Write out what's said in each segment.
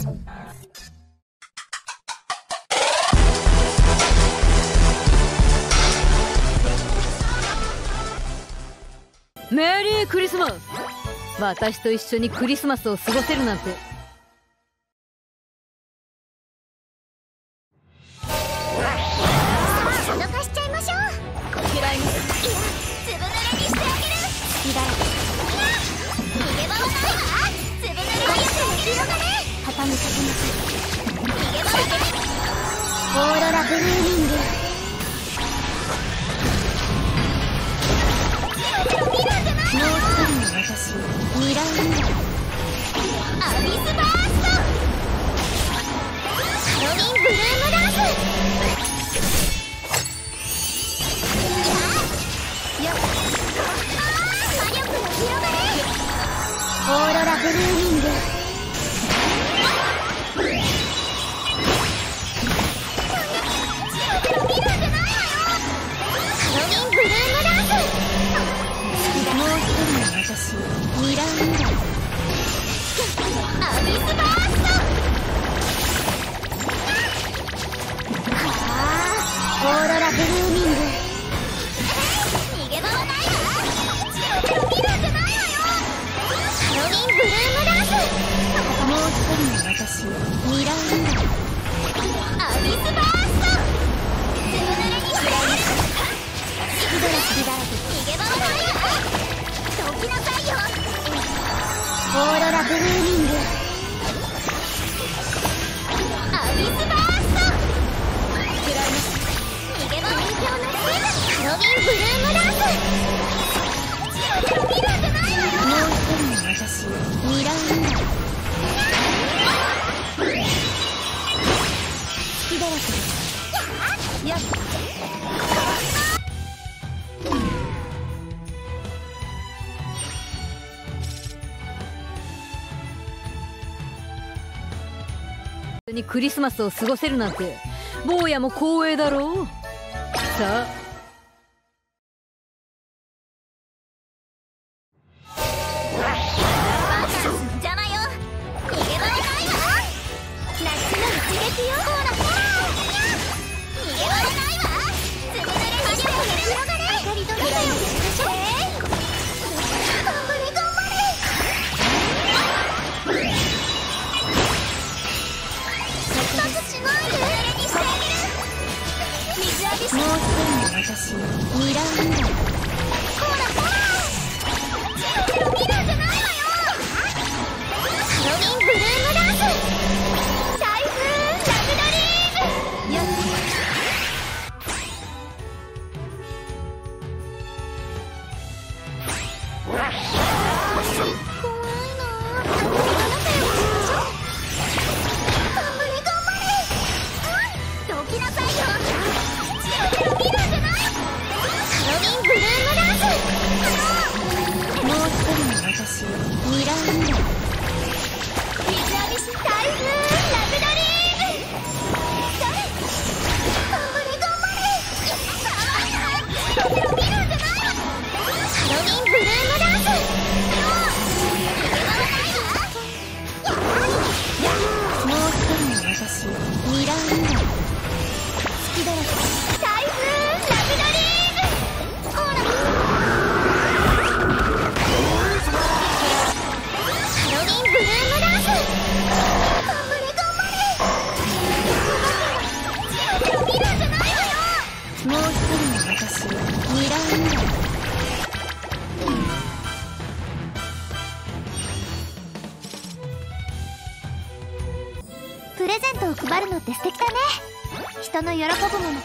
メリークリスマス。私と一緒にクリスマスを過ごせるなんて。 脅かしちゃいましょう。嫌います。いや、ずぶ濡れにしてあげる。好きだよ。逃げ場はないわ。ずぶ濡れにしてあげるよね。畳みかけます。逃げ場はない。オーロラブルーミング。もう一人の私、ミラーンド。アビスバースト。ハロウィンブルームダンス。オーロラブルーミング。見るんじゃないわよ。ハロウィンブルームダンス。もう一人の私、ミラーンド。アビスバースト。オーロラブルーミング。逃げ場はないわ。見るんじゃないわよ。ハロウィンブルームダンス。もう一人の私、ミラーンド。アビスバースト。ずぶ濡れにしてあげる。ヒドラスだらけ。逃げ場はないわ。どきなさいよ。オーロラブルーミング。アビスバースト。嫌います。逃げ場はないわ。ハロウィンブルームダンス。見るんじゃないわよ。もう一人の私、ミラーンド。好きだらけです。やっにクリスマスを過ごせるなんて坊やも光栄だろう。さあ邪魔よ。逃げ場はないわ。夏の一撃よ。ほらほら。逃げ場はないわ。ずぶ濡れにしてあげる。広がれ。明かりと仲良くしましょう。頑張れ頑張れ。出発しないで。ずぶ濡れにしてあげる。水浴びして。もう一人の私、ミラーンド。ほらほら。見るんじゃないわよ。ハロウィンブルームダンス。台風ラブドリーム。やっ怖いな。仲良くしましょう。頑張れ頑張れ。どきなさいよ。見るんじゃない。ハロウィンブルームダンス。もう一人の私、ミラーンド。水浴びし台風ラブドリーム。誰？頑張れ頑張れ。見るんじゃないわ。ハロウィンブルームダンス。もう一人の私、ミラーンド。好きだらけ。台風ラブドリーム。ほら。ハロウィンブルームダンス。頑張れ頑張れ。見るんじゃないわよ。もう一人の私、ミラーンド。プレゼントを配るのって素敵だね。人の喜ぶもの。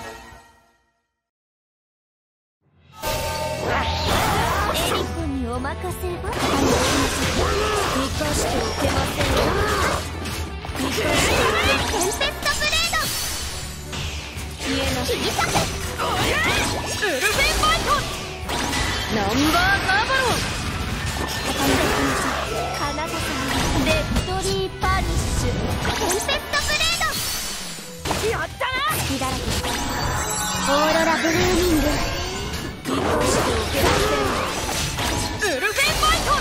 エリコにお任せを。生かしておけませんよ。生かしておけません。テンペストブレード。消えな切り裂け。ウルフェンファイト。 ナンバーガーバロン。 畳みかけましょう。カナタ様デッドリーパニッシュ。テンペストブレード。やったな。好きだらけ。オーロラブルーミング。生かしておけません。ウルフェンファイト。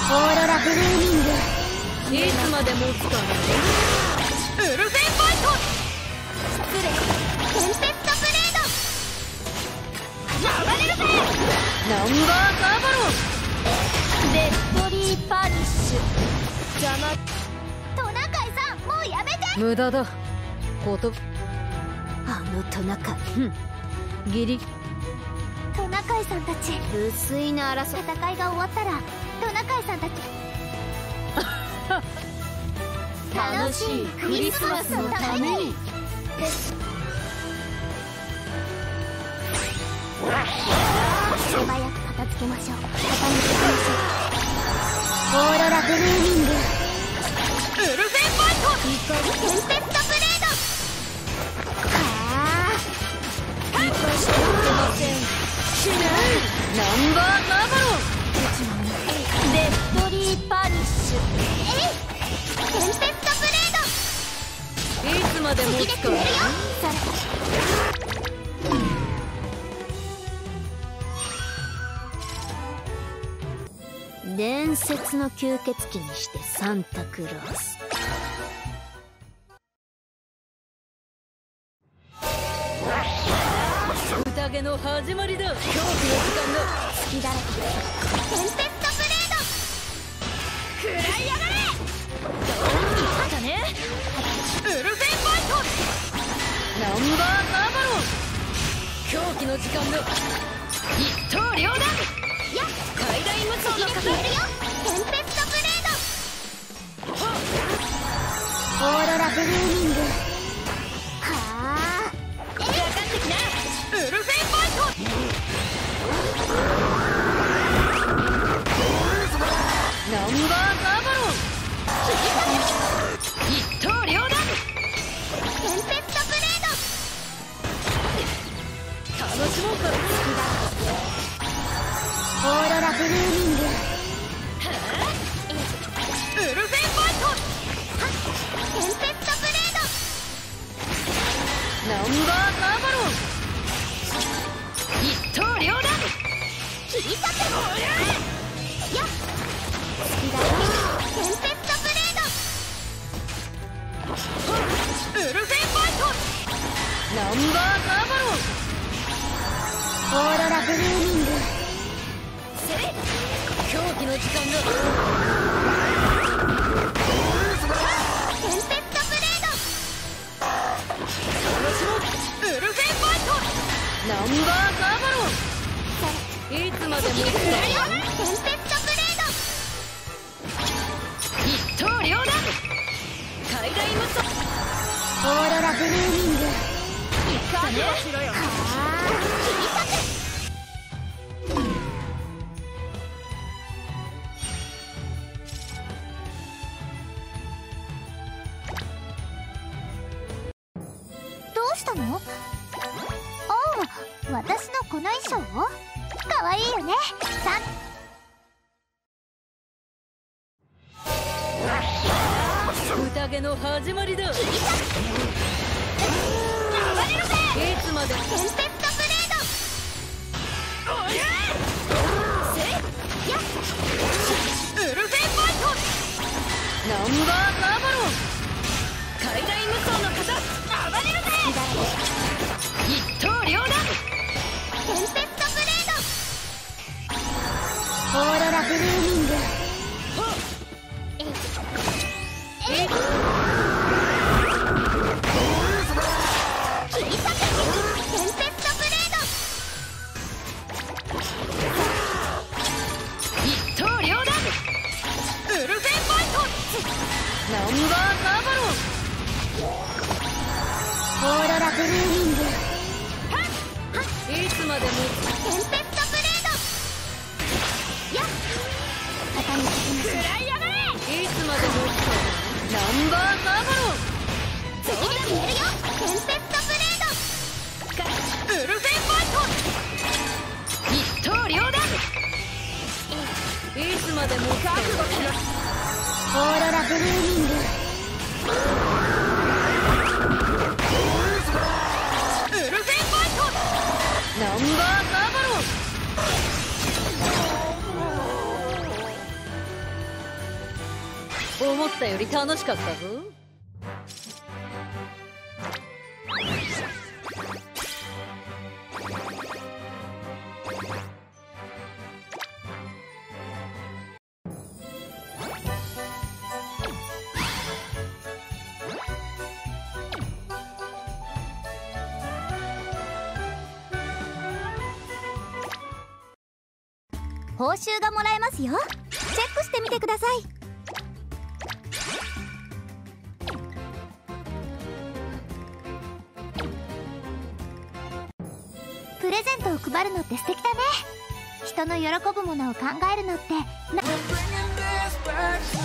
オーロラブルーミング。 いつまで持つかな。 ウルフェンファイト。失礼。テンペストブレード。暴れるぜ。 ナンバーガーバロン。 デッドリーパニッシュ。邪魔。トナカイさん、もうやめて。 無駄だ。 あのトナカイ。 ギリ。 トナカイさんたち、無粋な争い。戦いが終わったらトナカイさんたち楽しいクリスマスのために。手早く片付けましょう。片付けましょう。オーロラブルーミング。ウルフェンファイト。テンペストブレード。 してません。しない。ナンバーガーバロン。 デッドリーパニッシュ。テンペストブレード。 いつまで持つかな。 伝説の吸血鬼にしてサンタクロース。 宴の始まりだ。恐怖の時間だ。 隙だらけ。テンペストブレード。食らいやがれ。どうにかだね。ウルフェンファイト。 ナンバーガーバロン。狂気の時間だ。一刀両断。 やっ、 階段無双の方。 テンペストブレード。オーロラブルーミング。はあ。 かかってきな。ウルフェンファイト。ナンバーガーバロン。一刀両断。 テンペストブレード。 楽しもうか。 オーロラブルーミング。 ウルフェンファイト。 テンペストブレード。 ナンバーガーバロン。一刀両断。 切り裂け。やっ、好きだよ。テンペストブレード。 ウルフェンファイト。ナンバーガーバロン。 オーロラブルーミング。 狂気の時間だ。 テンペストブレード。 楽しもう。ウルフェンファイト。ナンバーガーバロン。いつまでもテンペストブレード。 一刀両断。階段無双。 オーロラブルーミング。 いかね。 はあ、切り裂け。どうしたの？ああ、私のこの衣装？かわいいよね。 宴の始まりだ。いつまで。 テンペストブレード。 ウルフェンファイト。ナンバーガーバロン。階段無双の方。暴れるぜ。一刀両断。 テンペストブレード。オーロラブルーミング。切り裂け。テンペストブレード。 一刀両断。ウルフェンファイト。ナンバーガーバロン。 オーロラブルーミング。 いつまでも。 テンペストブレード。やっ、肩にかけましょう。食らいやがれ。 いつまでも。ナンバーガーバロン。 次で決めるよ。テンペストブレード。 ウルフェンファイト。一刀両断。いつまでも。覚悟しろ。 オーロラブルーミング。 ウルフェンファイト。ナンバーガーバロン。 思ったより楽しかったぞ。 報酬がもらえますよ。チェックしてみてください。プレゼントを配るのって素敵だね。人の喜ぶものを考えるのって